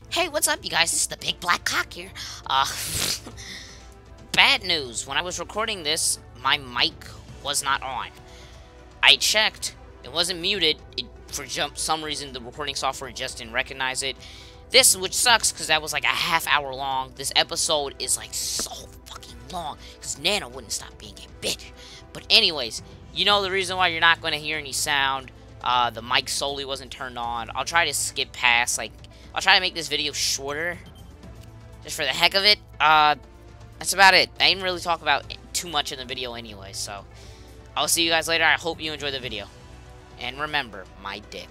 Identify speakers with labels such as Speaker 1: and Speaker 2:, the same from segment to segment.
Speaker 1: Hey, what's up, you guys? This is the Big Black Cock here. Uh, bad news. When I was recording this, my mic was not on. I checked. It wasn't muted. For some reason, the recording software just didn't recognize it. Which sucks, because that was like a half hour long. This episode is like so fucking long, because Nana wouldn't stop being a bitch. But anyways, you know the reason why you're not going to hear any sound. The mic solely wasn't turned on. I'll try to skip past, I'll try to make this video shorter, just for the heck of it. That's about it. I didn't really talk about too much in the video anyway, so I'll see you guys later. I hope you enjoy the video. And remember, my dick.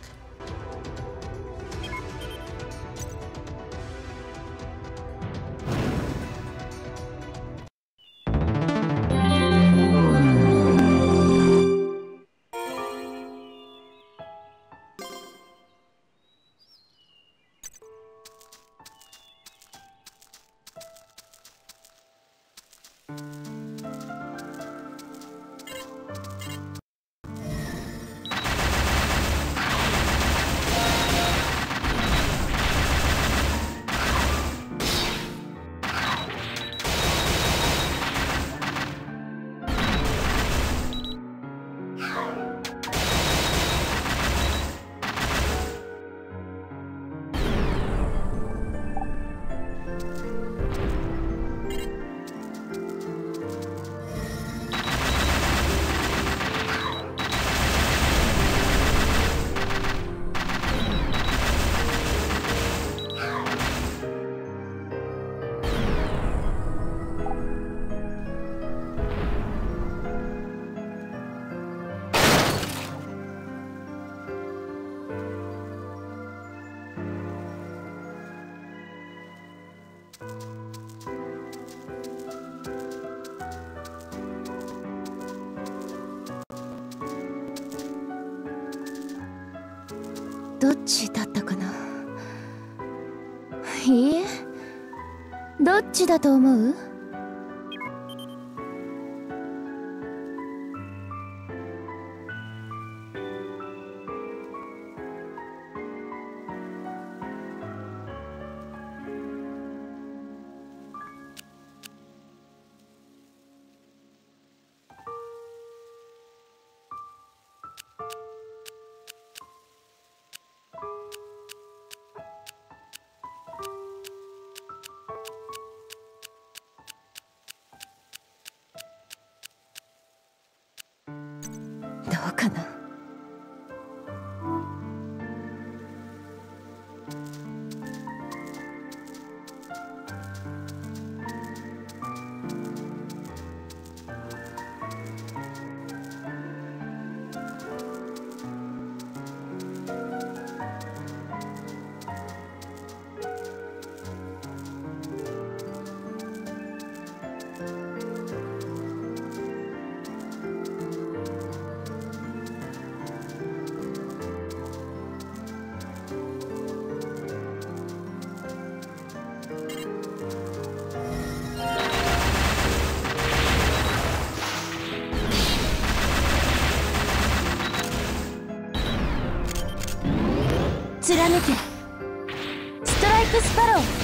Speaker 2: どっちだったかな。いいえ、どっちだと思う？どうかな。貫けストライクスパロー。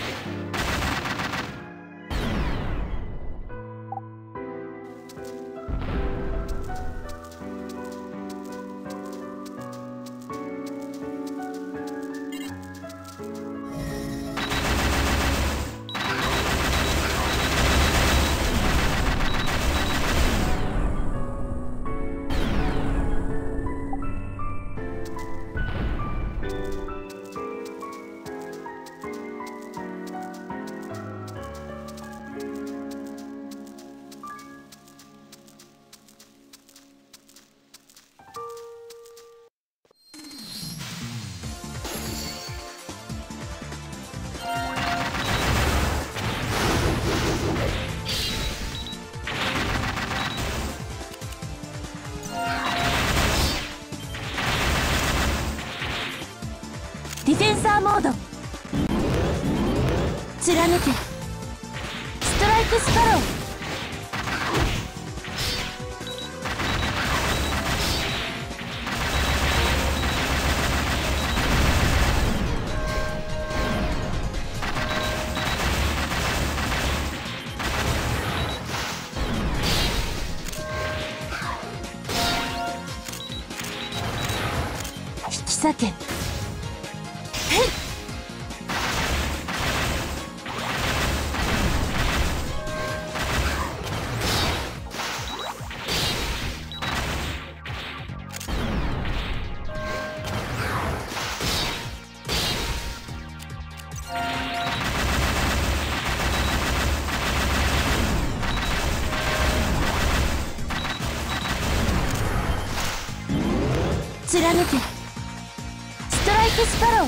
Speaker 2: ディフェンサーモード。貫けストライクスパロー。 裂け。へい。貫け。ストライクスパロー。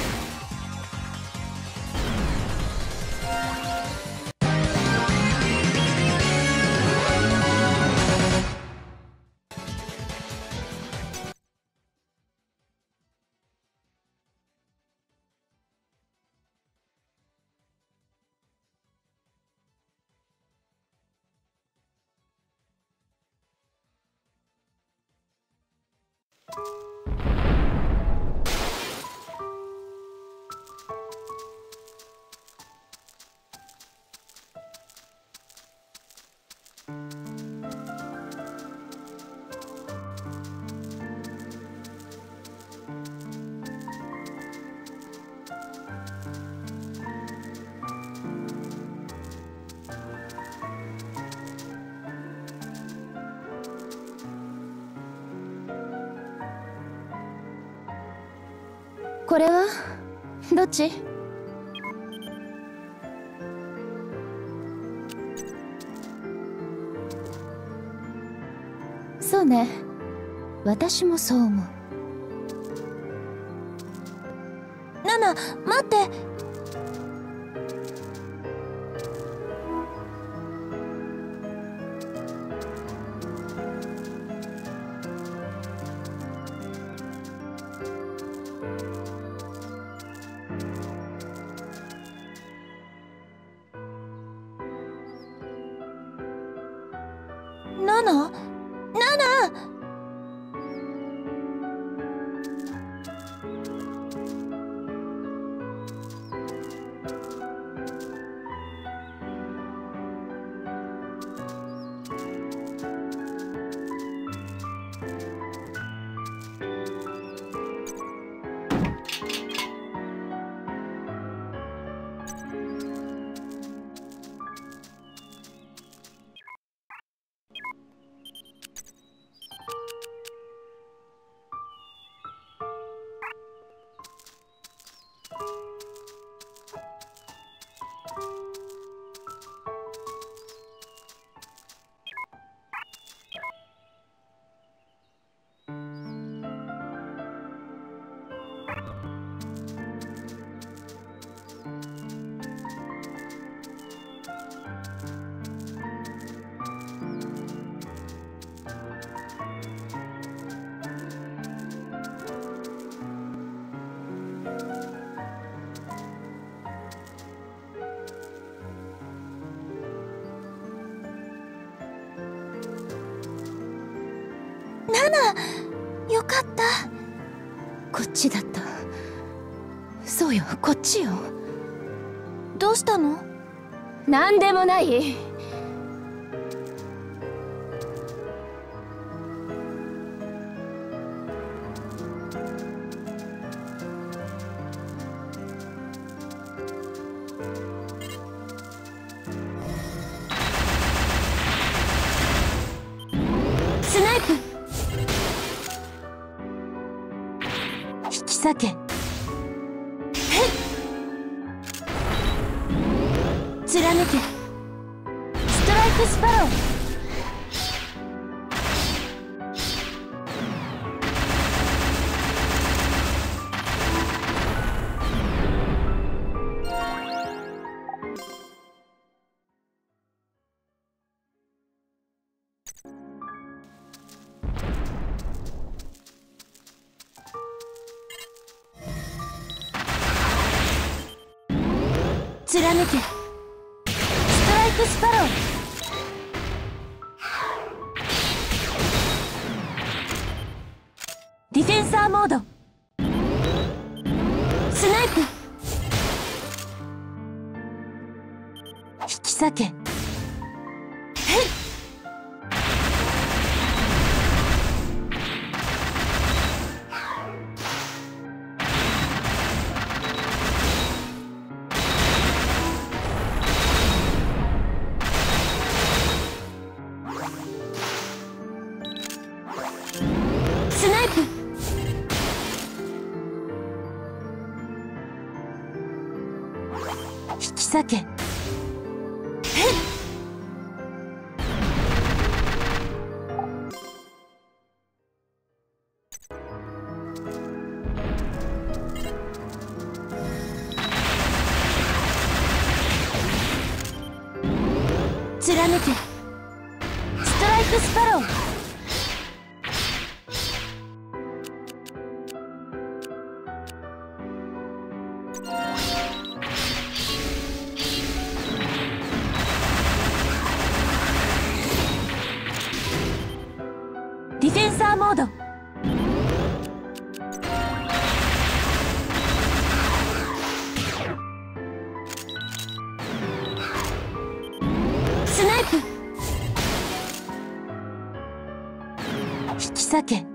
Speaker 2: これはどっち？そうね、私もそう思う。ナナ、待って。ナナ？ナナ！ナナ、よかった。こっちだった。そうよ、こっちよ。どうしたの？なんでもない。スナイプ。引き裂け。へい。貫け。ストライクスパロー。貫け。ストライクスパロー。ディフェンサーモード。スナイプ。引き裂け。へい。 引き裂け。貫け。ストライクスパロー。ディフェンサーモード。スナイプ。引き裂け。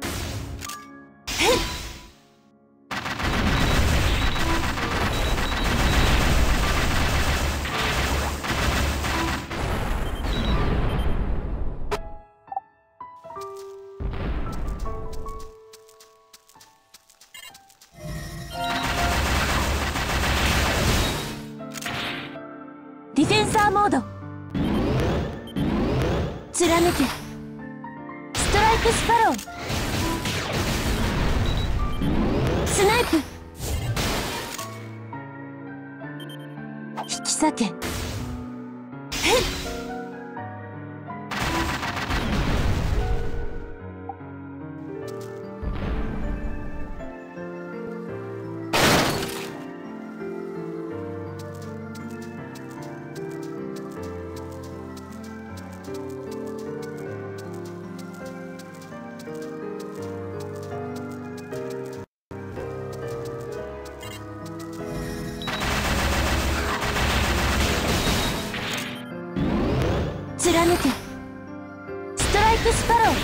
Speaker 2: ディフェンサーモード。貫け。ストライクスパロー。スナイプ。引き裂け。貫け。ストライクスパロー。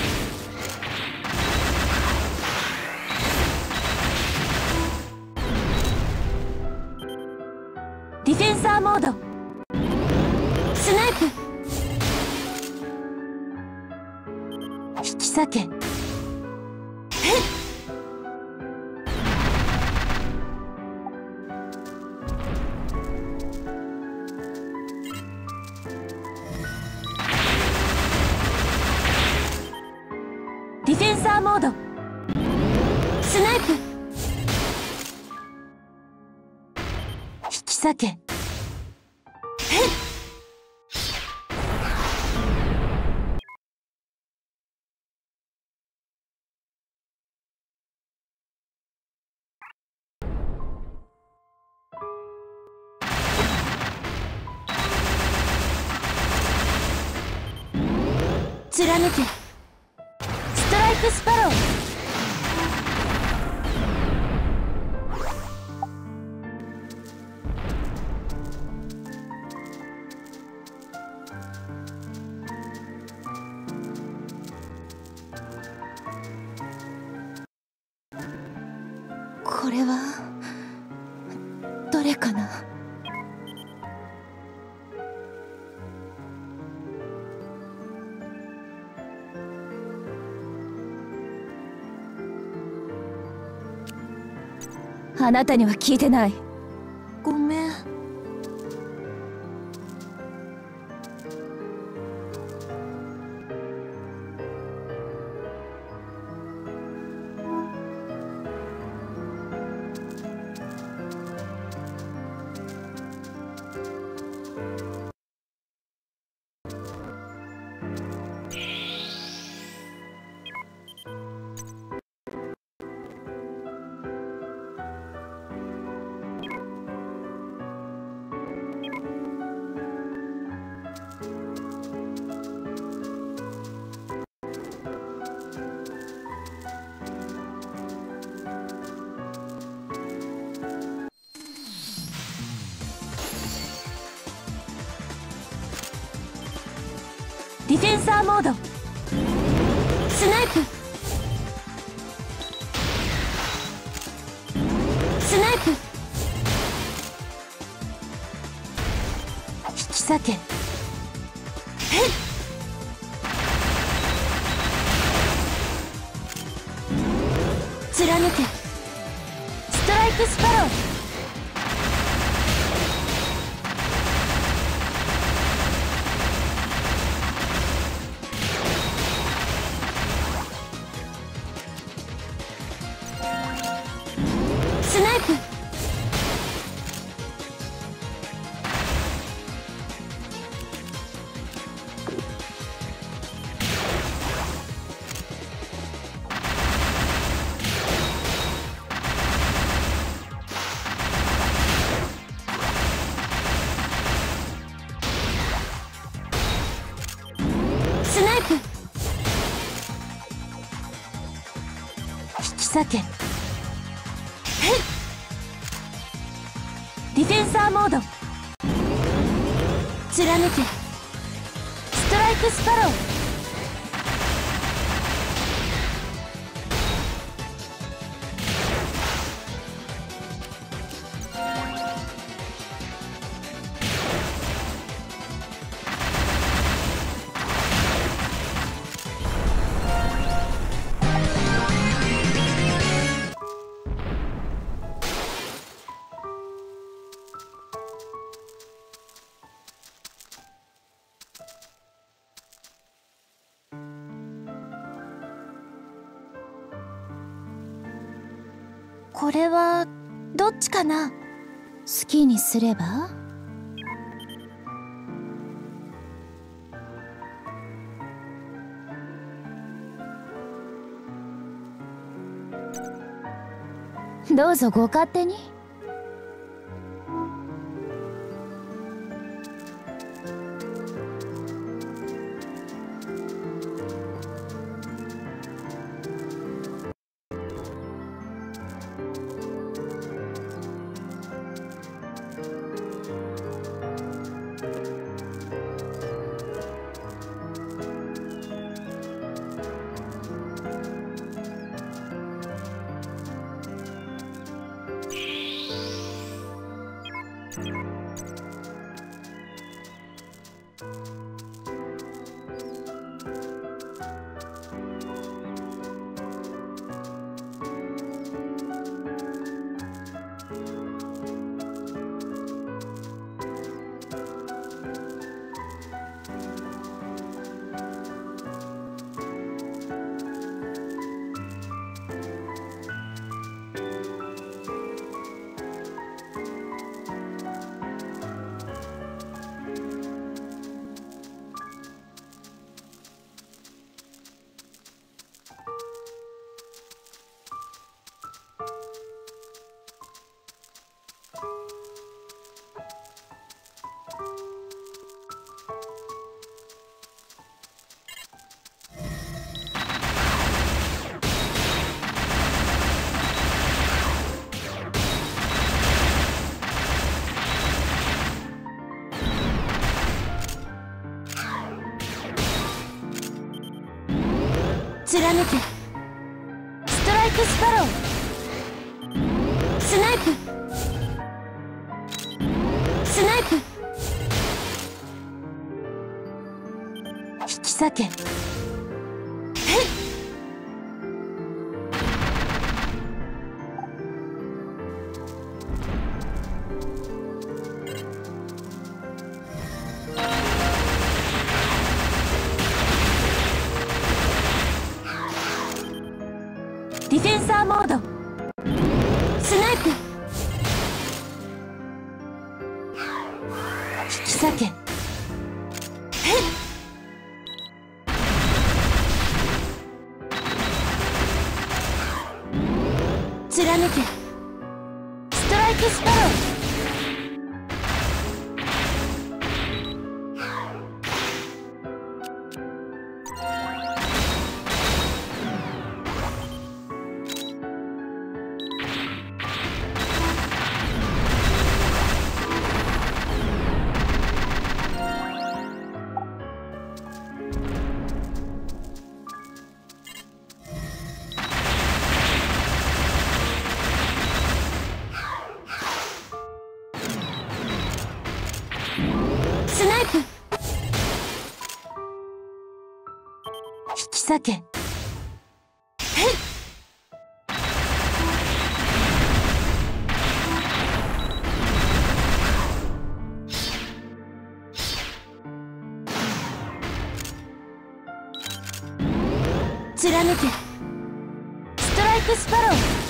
Speaker 2: ディフェンサーモード。スナイプ。引き裂け。ディフェンサーモード。スナイプ。引き裂け。貫け。ストライクスパロー。これはどれかな。あなたには聞いてない。ごめん。ディフェンサーモード。スナイプ。スナイプ。引き裂け。貫け。ストライクスパロー。 裂け。ディフェンサーモード。貫け。ストライクスパロー。これはどっちかな。好きにすれば。どうぞご勝手に。貫け。ストライクスパロー。スナイプ。スナイプ。引き裂け。ディフェンサーモード。スナイプ。引き裂け。貫け。ストライクスパロー。スナイプ。引き裂け。貫け。ストライクスパロー。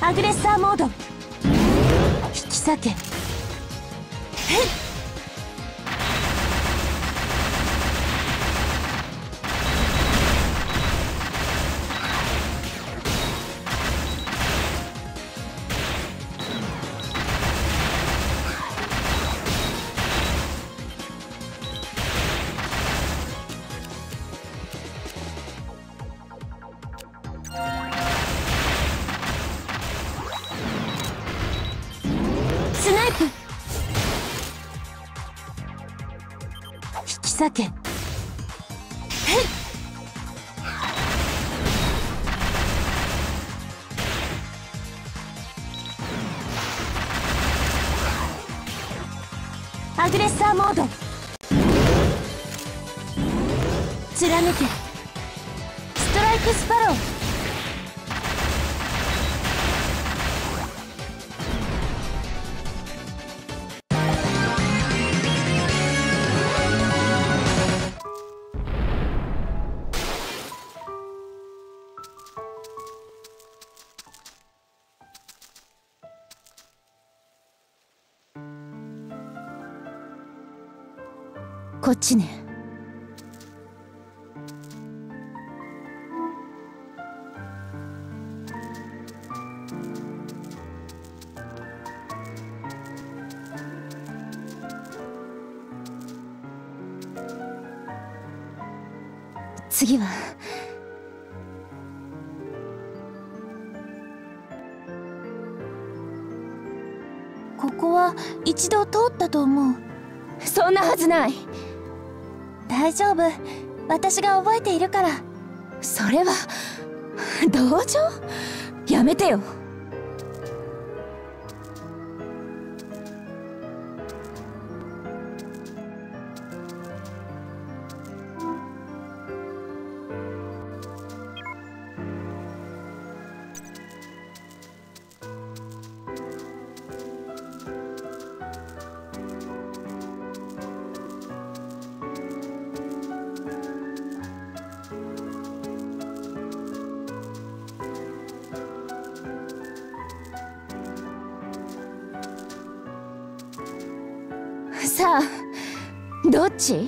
Speaker 2: アグレッサーモード。引き裂け。へっ。スナイプ。引き裂け。へっ。アグレッサーモード。貫け。ストライクスパロー。こっちね。次はここは一度通ったと思う。そんなはずない。大丈夫、私が覚えているから。それは道場？やめてよ。さあ、どっち？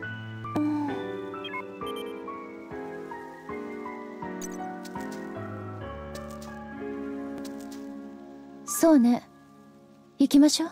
Speaker 2: そうね、行きましょう。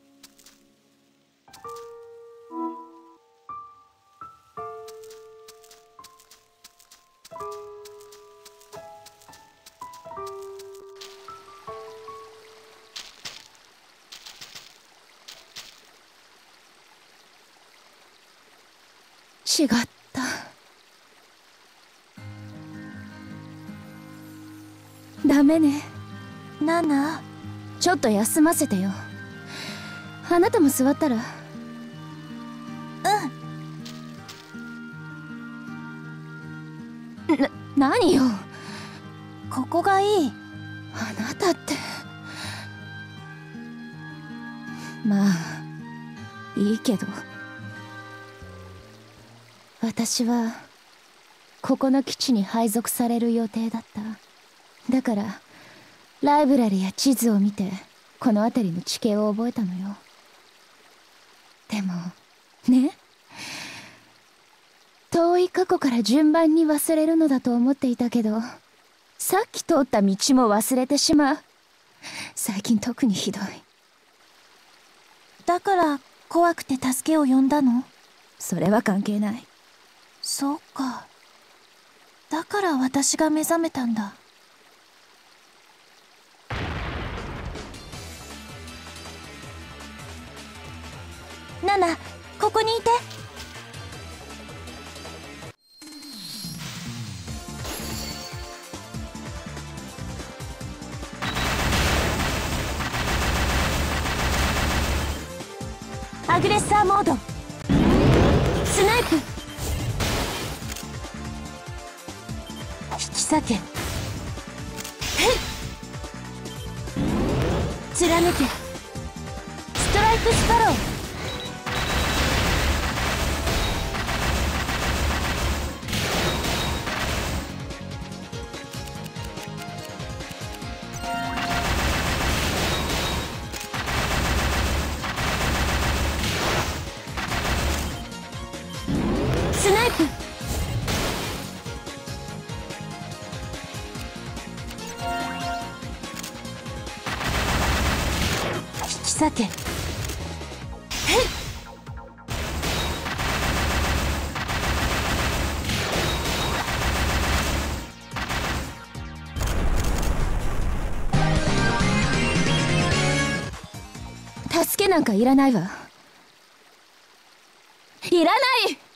Speaker 2: 違った。ダメね。ナナ、ちょっと休ませてよ。あなたも座ったら。何よ。ここがいい。あなたって。まあいいけど。私はここの基地に配属される予定だった。だからライブラリや地図を見てこの辺りの地形を覚えたのよ。でもね、遠い過去から順番に忘れるのだと思っていたけど、さっき通った道も忘れてしまう。最近特にひどい。だから怖くて助けを呼んだの？それは関係ない。そうか。だから私が目覚めたんだ。ナナ、ここにいて。アグレッサーモード。スナイプ。引き裂け。へっ。貫け。ストライクスパロー。 裂け。助けなんかいらないわ。いらない。